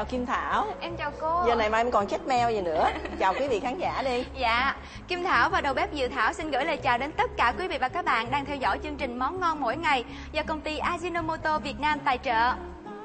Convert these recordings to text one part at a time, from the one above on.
chào Kim Thảo. Em chào cô. Giờ này mà em còn check mail gì nữa. Chào quý vị khán giả đi. Dạ, Kim Thảo và đầu bếp Diệu Thảo xin gửi lời chào đến tất cả quý vị và các bạn đang theo dõi chương trình Món Ngon Mỗi Ngày do công ty Ajinomoto Việt Nam tài trợ.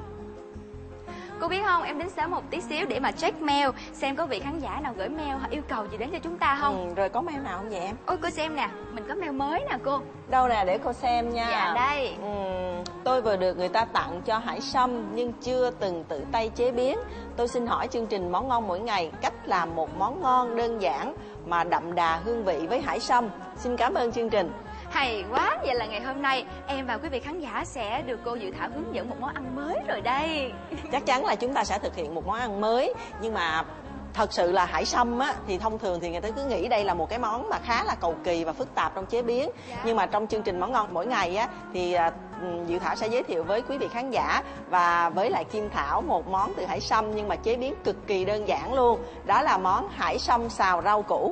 Cô biết không, em đến sớm một tí xíu để mà check mail xem có vị khán giả nào gửi mail hoặc yêu cầu gì đến cho chúng ta không. Rồi có mail nào không vậy em? Ôi cô xem nè, mình có mail mới nè cô. Đâu nè, để cô xem nha. Dạ đây. Tôi vừa được người ta tặng cho hải sâm nhưng chưa từng tự tay chế biến. Tôi xin hỏi chương trình Món Ngon Mỗi Ngày cách làm một món ngon đơn giản mà đậm đà hương vị với hải sâm. Xin cảm ơn chương trình. Hay quá, vậy là ngày hôm nay em và quý vị khán giả sẽ được cô Diệu Thảo hướng dẫn một món ăn mới rồi đây. Chắc chắn là chúng ta sẽ thực hiện một món ăn mới, nhưng mà thật sự là hải sâm á thì thông thường thì người ta cứ nghĩ đây là một cái món mà khá là cầu kỳ và phức tạp trong chế biến. Nhưng mà trong chương trình Món Ngon Mỗi Ngày á thì Diệu Thảo sẽ giới thiệu với quý vị khán giả và với lại Kim Thảo một món từ hải sâm nhưng mà chế biến cực kỳ đơn giản luôn. Đó là món hải sâm xào rau củ.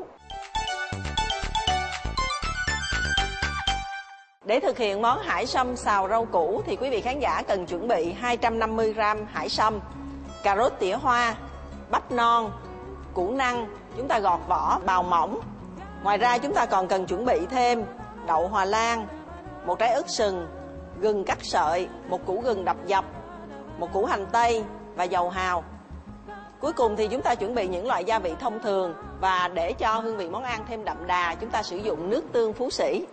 Để thực hiện món hải sâm xào rau củ thì quý vị khán giả cần chuẩn bị 250g hải sâm, cà rốt tỉa hoa, bắp non, củ năng, chúng ta gọt vỏ bào mỏng. Ngoài ra chúng ta còn cần chuẩn bị thêm đậu Hòa Lan, một trái ớt sừng, gừng cắt sợi, một củ gừng đập dập, một củ hành tây và dầu hào. Cuối cùng thì chúng ta chuẩn bị những loại gia vị thông thường và để cho hương vị món ăn thêm đậm đà, chúng ta sử dụng nước tương Phú Sĩ.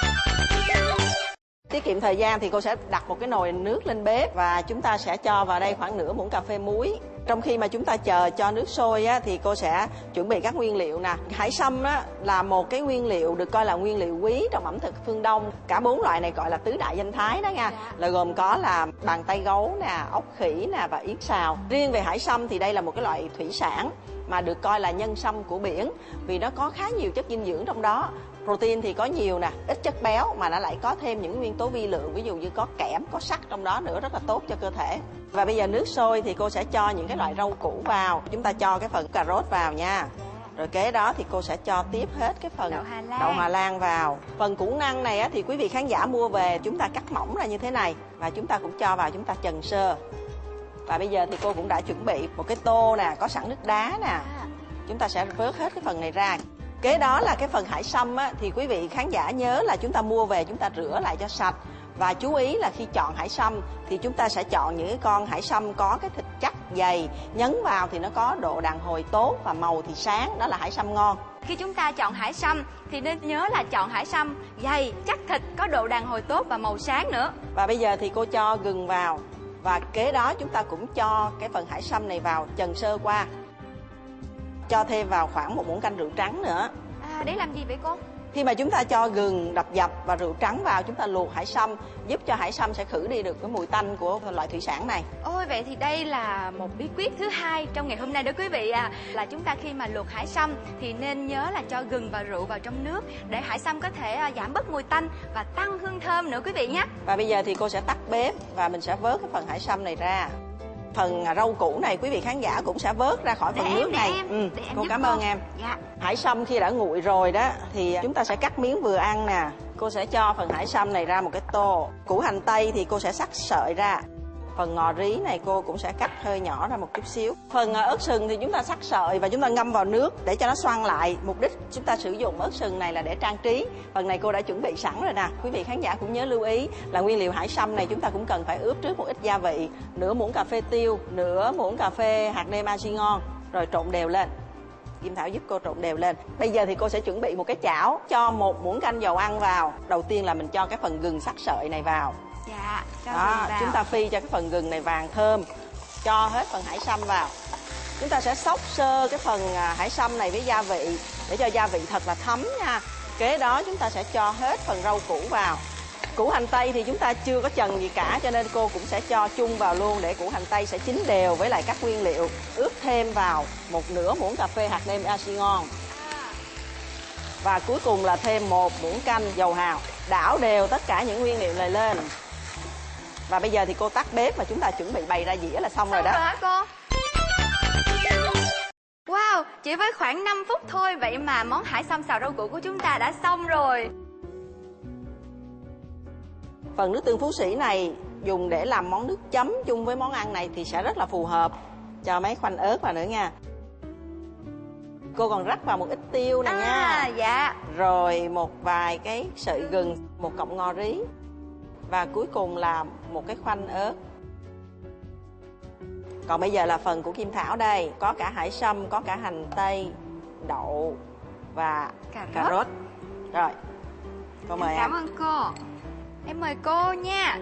Tiết kiệm thời gian thì cô sẽ đặt một cái nồi nước lên bếp và chúng ta sẽ cho vào đây khoảng nửa muỗng cà phê muối. Trong khi mà chúng ta chờ cho nước sôi á, thì cô sẽ chuẩn bị các nguyên liệu nè. Hải sâm á, là một cái nguyên liệu được coi là nguyên liệu quý trong ẩm thực phương Đông. Cả 4 loại này gọi là tứ đại danh thái đó nha. Là gồm có là bàn tay gấu nè, ốc khỉ nè và yến xào. Riêng về hải sâm thì đây là một cái loại thủy sản mà được coi là nhân sâm của biển vì nó có khá nhiều chất dinh dưỡng trong đó. Protein thì có nhiều nè, ít chất béo mà nó lại có thêm những nguyên tố vi lượng, ví dụ như có kẽm, có sắt trong đó nữa, rất là tốt cho cơ thể. Và bây giờ nước sôi thì cô sẽ cho những cái loại rau củ vào. Chúng ta cho cái phần cà rốt vào nha. Rồi kế đó thì cô sẽ cho tiếp hết cái phần đậu Hòa Lan vào. Phần củ năng này á, thì quý vị khán giả mua về chúng ta cắt mỏng ra như thế này và chúng ta cũng cho vào, chúng ta trần sơ. Và bây giờ thì cô cũng đã chuẩn bị một cái tô nè, có sẵn nước đá nè. Chúng ta sẽ vớt hết cái phần này ra. Kế đó là cái phần hải sâm á, thì quý vị khán giả nhớ là chúng ta mua về chúng ta rửa lại cho sạch. Và chú ý là khi chọn hải sâm thì chúng ta sẽ chọn những cái con hải sâm có cái thịt chắc, dày, nhấn vào thì nó có độ đàn hồi tốt và màu thì sáng, đó là hải sâm ngon. Khi chúng ta chọn hải sâm thì nên nhớ là chọn hải sâm dày, chắc thịt, có độ đàn hồi tốt và màu sáng nữa. Và bây giờ thì cô cho gừng vào và kế đó chúng ta cũng cho cái phần hải sâm này vào trần sơ qua. Cho thêm vào khoảng 1 muỗng canh rượu trắng nữa. Để làm gì vậy cô? Khi mà chúng ta cho gừng đập dập và rượu trắng vào, chúng ta luộc hải sâm giúp cho hải sâm sẽ khử đi được cái mùi tanh của loại thủy sản này. Ôi, vậy thì đây là một bí quyết thứ hai trong ngày hôm nay đó quý vị à, là chúng ta khi mà luộc hải sâm thì nên nhớ là cho gừng và rượu vào trong nước để hải sâm có thể giảm bớt mùi tanh và tăng hương thơm nữa quý vị nhé. Và bây giờ thì cô sẽ tắt bếp và mình sẽ vớt cái phần hải sâm này ra. Phần rau củ này quý vị khán giả cũng sẽ vớt ra khỏi phần nước này. Cô cảm ơn em. Dạ. Hải sâm khi đã nguội rồi đó thì chúng ta sẽ cắt miếng vừa ăn nè. Cô sẽ cho phần hải sâm này ra một cái tô. Củ hành tây thì cô sẽ xắt sợi ra. Phần ngò rí này cô cũng sẽ cắt hơi nhỏ ra một chút xíu. Phần ớt sừng thì chúng ta xắt sợi và chúng ta ngâm vào nước để cho nó xoăn lại. Mục đích chúng ta sử dụng ớt sừng này là để trang trí. Phần này cô đã chuẩn bị sẵn rồi nè. Quý vị khán giả cũng nhớ lưu ý là nguyên liệu hải sâm này chúng ta cũng cần phải ướp trước một ít gia vị. Nửa muỗng cà phê tiêu, nửa muỗng cà phê hạt nêm argi ngon. Rồi trộn đều lên. Kim Thảo giúp cô trộn đều lên. Bây giờ thì cô sẽ chuẩn bị một cái chảo. Cho 1 muỗng canh dầu ăn vào. Đầu tiên là mình cho cái phần gừng sắc sợi này vào. Dạ, cho đó, gừng vào. chúng ta phi cho cái phần gừng này vàng thơm. Cho hết phần hải sâm vào. Chúng ta sẽ xóc sơ cái phần hải sâm này với gia vị để cho gia vị thật là thấm nha. Kế đó chúng ta sẽ cho hết phần rau củ vào. Củ hành tây thì chúng ta chưa có chần gì cả cho nên cô cũng sẽ cho chung vào luôn để củ hành tây sẽ chín đều với lại các nguyên liệu. Ướp thêm vào nửa muỗng cà phê hạt nêm argi ngon. Và cuối cùng là thêm 1 muỗng canh dầu hào. Đảo đều tất cả những nguyên liệu này lên. Và bây giờ thì cô tắt bếp và chúng ta chuẩn bị bày ra dĩa là xong rồi đó. Rồi hả cô? Wow, chỉ với khoảng 5 phút thôi vậy mà món hải sâm xào rau củ của chúng ta đã xong rồi. Phần nước tương Phú Sĩ này dùng để làm món nước chấm chung với món ăn này thì sẽ rất là phù hợp. cho mấy khoanh ớt vào nữa nha. Cô còn rắc vào một ít tiêu nè nha. Dạ. Rồi một vài cái sợi gừng, một cọng ngò rí. Và cuối cùng là một cái khoanh ớt. Còn bây giờ là phần của Kim Thảo đây. Có cả hải sâm, có cả hành tây, đậu và cà rốt. Rồi, cô mời em. Cảm ơn cô. Em mời cô nha.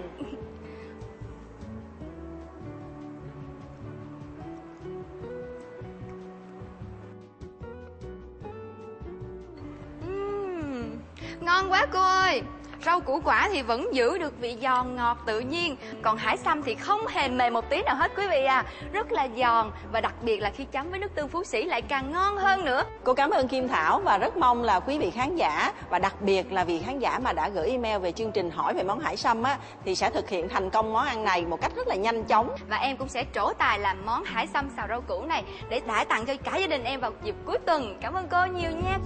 Ngon quá cô ơi. Rau củ quả thì vẫn giữ được vị giòn ngọt tự nhiên, còn hải sâm thì không hề mềm một tí nào hết quý vị à. Rất là giòn và đặc biệt là khi chấm với nước tương Phú Sĩ lại càng ngon hơn nữa. Cô cảm ơn Kim Thảo và rất mong là quý vị khán giả và đặc biệt là vị khán giả mà đã gửi email về chương trình hỏi về món hải sâm á thì sẽ thực hiện thành công món ăn này một cách rất là nhanh chóng. Và em cũng sẽ trổ tài làm món hải sâm xào rau củ này để đãi tặng cho cả gia đình em vào dịp cuối tuần. Cảm ơn cô nhiều nha.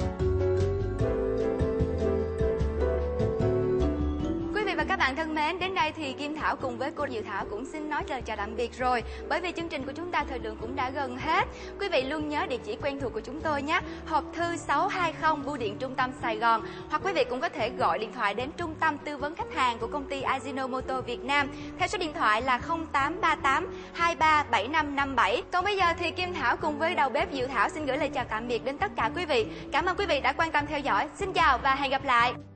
Và các bạn thân mến, đến đây thì Kim Thảo cùng với cô Diệu Thảo cũng xin nói lời chào tạm biệt rồi. Bởi vì chương trình của chúng ta thời lượng cũng đã gần hết. Quý vị luôn nhớ địa chỉ quen thuộc của chúng tôi nhé. Hộp thư 620 Bưu điện Trung tâm Sài Gòn. Hoặc quý vị cũng có thể gọi điện thoại đến Trung tâm Tư vấn Khách hàng của công ty Ajinomoto Việt Nam theo số điện thoại là 0838 237557. Còn bây giờ thì Kim Thảo cùng với đầu bếp Diệu Thảo xin gửi lời chào tạm biệt đến tất cả quý vị. Cảm ơn quý vị đã quan tâm theo dõi. Xin chào và hẹn gặp lại.